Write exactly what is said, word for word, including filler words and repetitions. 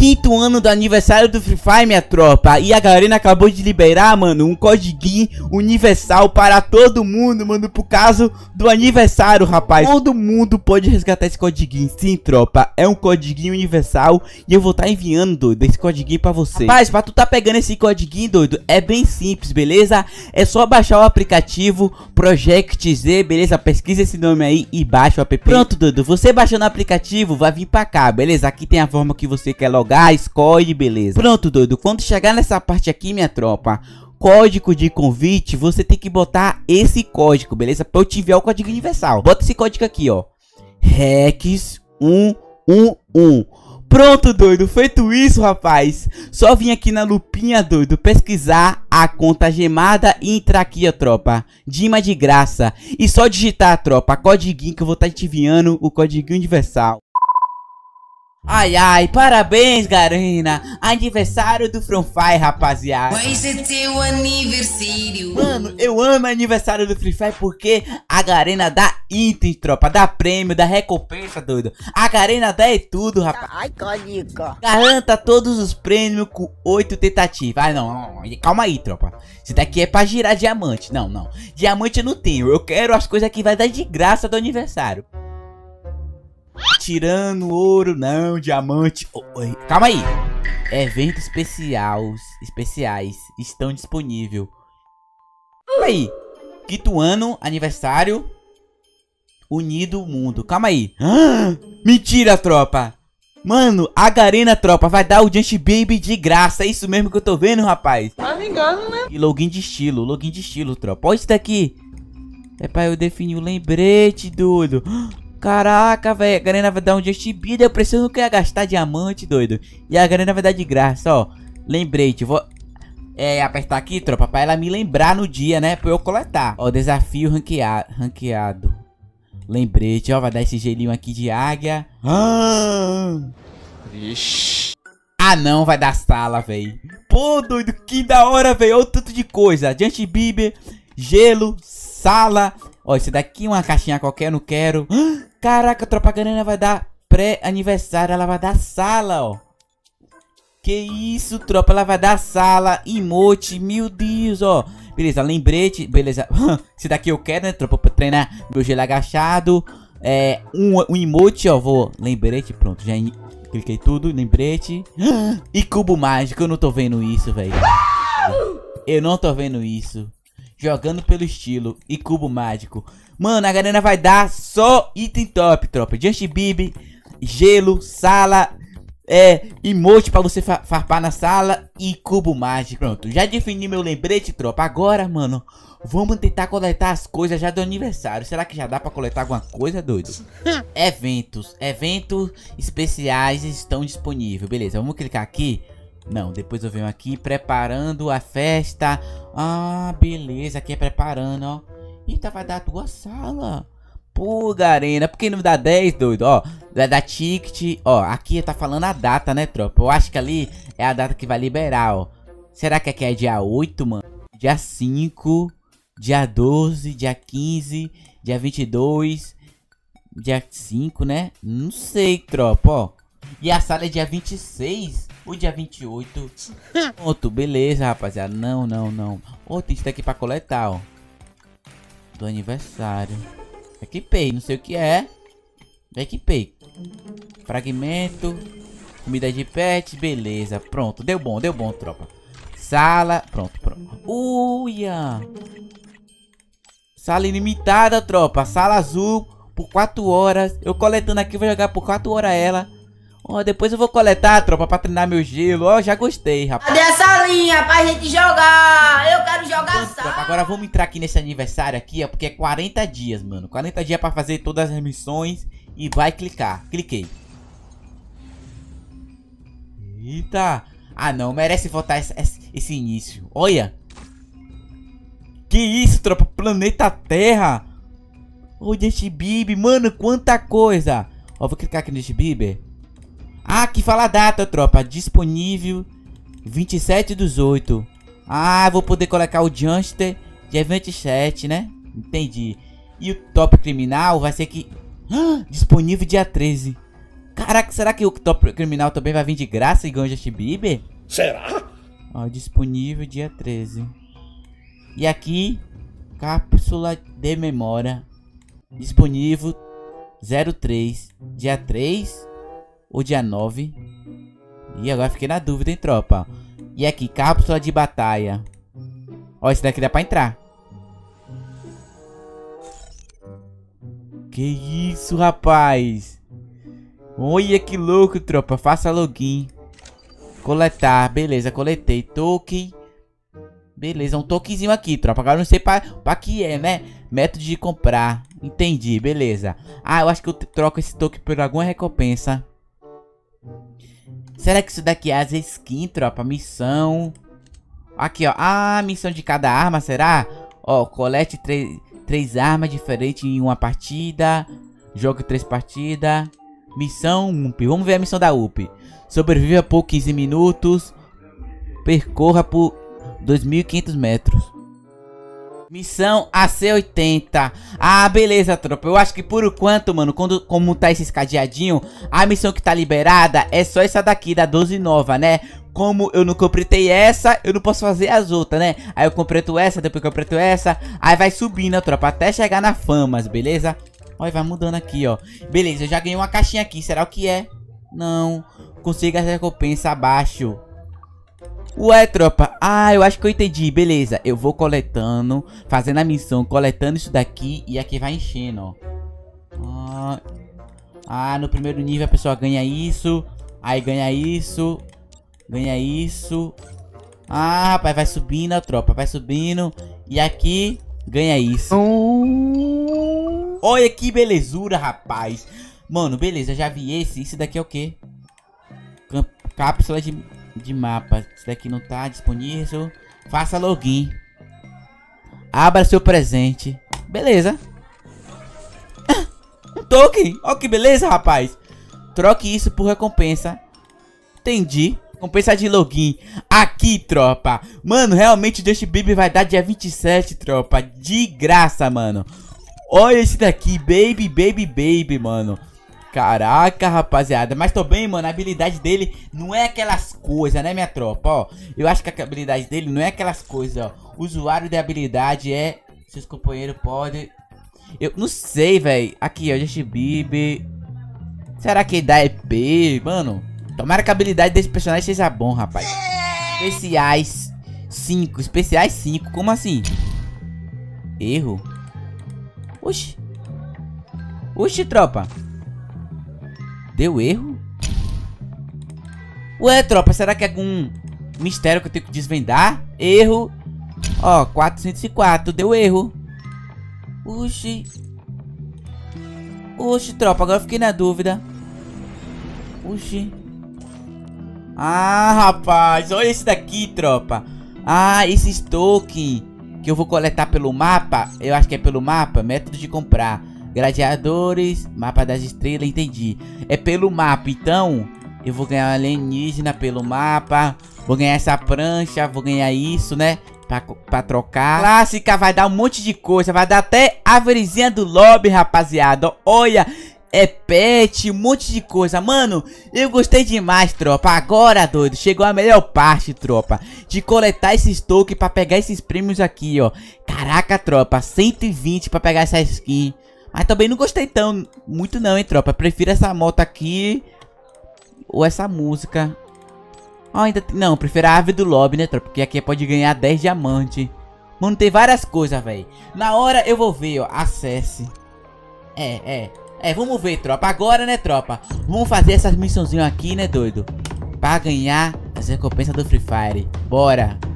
quinto ano do aniversário do Free Fire, minha tropa. E a Garena acabou de liberar, mano, um codiguinho universal para todo mundo, mano, por causa do aniversário, rapaz. Todo mundo pode resgatar esse codiguinho, sim, tropa. É um codiguinho universal e eu vou estar tá enviando, doido, esse codiguinho pra você. Rapaz, pra tu tá pegando esse codiguinho, doido, é bem simples, beleza? É só baixar o aplicativo Project Z, beleza? Pesquisa esse nome aí e baixa o app. Pronto, doido, você baixando o aplicativo vai vir pra cá, beleza? Aqui tem a forma que você quer logar, escolhe, beleza? Pronto, doido, quando chegar nessa parte aqui, minha tropa, código de convite, você tem que botar esse código, beleza? Pra eu te enviar o código universal. Bota esse código aqui, ó, Rex um um um. Pronto, doido, feito isso, rapaz, só vim aqui na lupinha, doido, pesquisar a conta gemada e entrar aqui, ó, tropa, Dima de graça. E só digitar, tropa, codiguinho que eu vou estar te enviando, o código universal. Ai, ai, parabéns, Garena. Aniversário do Free Fire, rapaziada. Hoje é teu aniversário. Mano, eu amo aniversário do Free Fire porque a Garena dá item, tropa, dá prêmio, dá recompensa, doido. A Garena dá é tudo, rapaz. Ai, código. Garanta todos os prêmios com oito tentativas. Ah, não, não, não, calma aí, tropa. Isso daqui é pra girar diamante. Não, não. Diamante eu não tenho. Eu quero as coisas que vai dar de graça do aniversário. Tirando ouro, não, diamante. Oh, oh, calma aí. Eventos especiais, especiais estão disponíveis. Calma aí. Quinto ano, aniversário. Unido o mundo. Calma aí. Ah, mentira, tropa. Mano, a Garena, tropa, vai dar o Just Baby de graça. É isso mesmo que eu tô vendo, rapaz. Tá me engano, né? E login de estilo, login de estilo, tropa. Olha isso daqui. É pra eu definir o lembrete, doido. Caraca, velho, a Garena vai dar um Just Baby. Eu preciso não quer gastar diamante, doido. E a Garena vai dar de graça, ó. Lembrete, vou é, apertar aqui, tropa, pra ela me lembrar no dia, né? Pra eu coletar. Ó, desafio ranqueado, ranqueado. Lembrete, ó, vai dar esse gelinho aqui de águia. Ah, Ixi. Ah não, vai dar sala, velho. Pô, doido, que da hora, velho. Olha o tanto de coisa. Just Baby, gelo, sala. Ó, esse daqui uma caixinha qualquer, eu não quero. Caraca, a tropa Garena vai dar pré-aniversário. Ela vai dar sala, ó. Que isso, tropa, ela vai dar sala, emote, meu Deus, ó. Beleza, lembrete, beleza. Esse daqui eu quero, né, tropa, pra treinar meu gelo agachado. É, um, um emote, ó, vou, lembrete, pronto, já cliquei tudo, lembrete. E cubo mágico, eu não tô vendo isso, velho. Eu não tô vendo isso. Jogando pelo estilo e cubo mágico. Mano, a Garena vai dar só item top, tropa. Just Baby, gelo, sala, é, emote pra você fa farpar na sala e cubo mágico. Pronto, já defini meu lembrete, tropa. Agora, mano, vamos tentar coletar as coisas já do aniversário. Será que já dá pra coletar alguma coisa, doido? Eventos, eventos especiais estão disponíveis. Beleza, vamos clicar aqui. Não, depois eu venho aqui preparando a festa. Ah, beleza, aqui é preparando, ó. Eita, vai dar duas salas. Pô, Garena, por que não dá dez, doido? Ó, vai dar ticket. Ó, aqui tá falando a data, né, tropa? Eu acho que ali é a data que vai liberar, ó. Será que aqui é dia oito, mano? Dia cinco, dia doze, dia quinze, dia vinte e dois, dia cinco, né? Não sei, tropa, ó. E a sala é dia vinte e seis ou dia vinte e oito? Pronto, beleza, rapaziada. Não, não, não. Ô, tem isso daqui pra coletar, ó. Do aniversário. Equipei, não sei o que é. Equipei. Fragmento. Comida de pet, beleza. Pronto, deu bom, deu bom, tropa. Sala, pronto, pronto. Uia. Sala ilimitada, tropa. Sala azul por quatro horas. Eu coletando aqui, vou jogar por quatro horas ela. Ó, oh, depois eu vou coletar, tropa, pra treinar meu gelo. Ó, oh, já gostei, rapaz. Cadê a salinha pra gente jogar? Eu quero jogar Pronto, sala. tropa, agora vamos entrar aqui nesse aniversário aqui, ó, porque é quarenta dias, mano. quarenta dias pra fazer todas as missões. E vai clicar. Cliquei. Eita. Ah, não, merece voltar esse, esse, esse início. Olha. Que isso, tropa, planeta Terra. Ô, Just Baby, mano, quanta coisa. Ó, vou clicar aqui no Just Baby. Ah, aqui fala a data, tropa. Disponível vinte e sete do oito. Ah, vou poder colocar o Juster dia vinte e sete, né? Entendi. E o top criminal vai ser que... Ah, disponível dia treze. Caraca, será que o top criminal também vai vir de graça e ganha o Justin Bieber? Será? Ó, disponível dia treze. E aqui, cápsula de memória. Disponível zero três. Dia três ou dia nove? E agora fiquei na dúvida, hein, tropa. E aqui, cápsula de batalha. Ó, esse daqui dá pra entrar. Que isso, rapaz. Olha que louco, tropa. Faça login. Coletar. Beleza, coletei. Token. Beleza, um tokenzinho aqui, tropa. Agora eu não sei pra, pra que é, né? Método de comprar. Entendi, beleza. Ah, eu acho que eu troco esse token por alguma recompensa. Será que isso daqui é as skins, tropa? Missão. Aqui, ó. Ah, missão de cada arma, será? Ó, colete três, três armas diferentes em uma partida. Jogue três partidas. Missão U P. Vamos ver a missão da U P. Sobreviva por quinze minutos. Percorra por dois mil e quinhentos metros. Missão A C oitenta. Ah, beleza, tropa. Eu acho que por enquanto, mano, quando, como tá esses cadeadinhos, a missão que tá liberada é só essa daqui, da doze nova, né? Como eu não completei essa, eu não posso fazer as outras, né? Aí eu completo essa, depois que eu completo essa. Aí vai subindo, tropa, até chegar na famas, beleza? Olha, vai mudando aqui, ó. Beleza, eu já ganhei uma caixinha aqui. Será o que é? Não. Consiga a recompensa abaixo. Ué, tropa. Ah, eu acho que eu entendi. Beleza, eu vou coletando, fazendo a missão, coletando isso daqui. E aqui vai enchendo, ó. Ah, ah, no primeiro nível a pessoa ganha isso. Aí ganha isso. Ganha isso. Ah, rapaz, vai subindo, ó, tropa. Vai subindo. E aqui ganha isso. Olha que belezura, rapaz. Mano, beleza, já vi esse. Isso daqui é o quê? Cápsula de, de mapa. Isso daqui não tá disponível. Faça login. Abra seu presente. Beleza. Um token. Olha que beleza, rapaz. Troque isso por recompensa. Entendi. Recompensa de login. Aqui, tropa. Mano, realmente o Justin Bieber vai dar dia vinte e sete, tropa. De graça, mano. Olha esse daqui, baby, baby, baby, mano. Caraca, rapaziada. Mas também, mano, a habilidade dele não é aquelas coisas, né, minha tropa? Ó, eu acho que a habilidade dele não é aquelas coisas, ó. O usuário da habilidade é... Seus companheiros podem... Eu não sei, velho. Aqui, ó, Justin Bieber. Será que dá E P? Mano, tomara que a habilidade desse personagem seja bom, rapaz. Especiais cinco. Especiais cinco. Como assim? Erro. Oxi. Oxi, tropa. Deu erro? Ué, tropa, será que é algum mistério que eu tenho que desvendar? Erro. Ó, quatrocentos e quatro, deu erro. Oxi. Oxi, tropa, agora eu fiquei na dúvida. Oxi. Ah, rapaz, olha esse daqui, tropa. Ah, esse token que eu vou coletar pelo mapa. Eu acho que é pelo mapa, método de comprar. Gladiadores, mapa das estrelas, entendi. É pelo mapa, então eu vou ganhar alienígena pelo mapa. Vou ganhar essa prancha, vou ganhar isso, né? Pra, pra trocar. Clássica, vai dar um monte de coisa. Vai dar até a árvorezinha do lobby, rapaziada. Olha, é pet, um monte de coisa. Mano, eu gostei demais, tropa. Agora, doido, chegou a melhor parte, tropa, de coletar esses tokens pra pegar esses prêmios aqui, ó. Caraca, tropa, cento e vinte pra pegar essa skin. Mas também não gostei tão muito não, hein, tropa. Prefiro essa moto aqui ou essa música. Oh, ainda tem... Não, prefiro a árvore do lobby, né, tropa? Porque aqui pode ganhar dez diamantes. Mano, tem várias coisas, velho. Na hora eu vou ver, ó. Acesse. É, é. É, vamos ver, tropa. Agora, né, tropa? Vamos fazer essas missãozinhas aqui, né, doido? Pra ganhar as recompensas do Free Fire. Bora.